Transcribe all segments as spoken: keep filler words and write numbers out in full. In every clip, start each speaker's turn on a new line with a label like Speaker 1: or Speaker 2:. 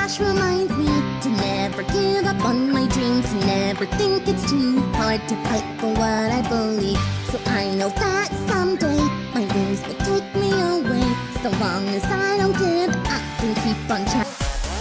Speaker 1: crash reminds me to never give up on my dreams, never think it's too hard to fight for what I believe. So I know that someday my wings will take me away. So long as I don't give up and keep on trying.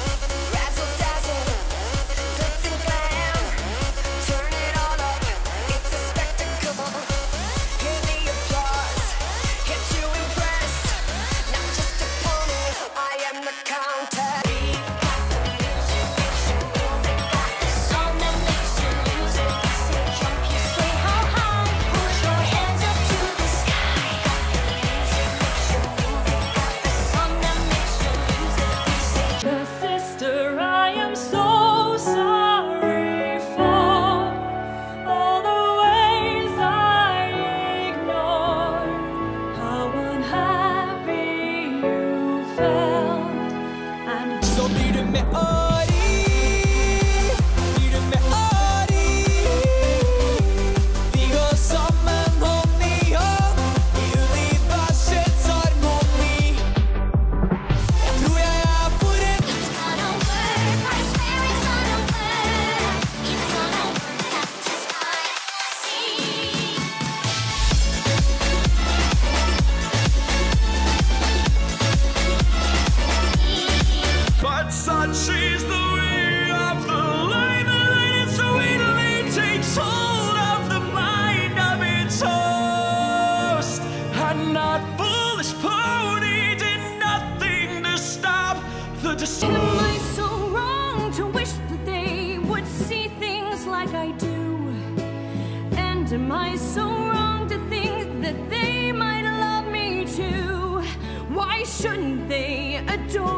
Speaker 2: Am I so wrong to think that they might love me too? Why shouldn't they adore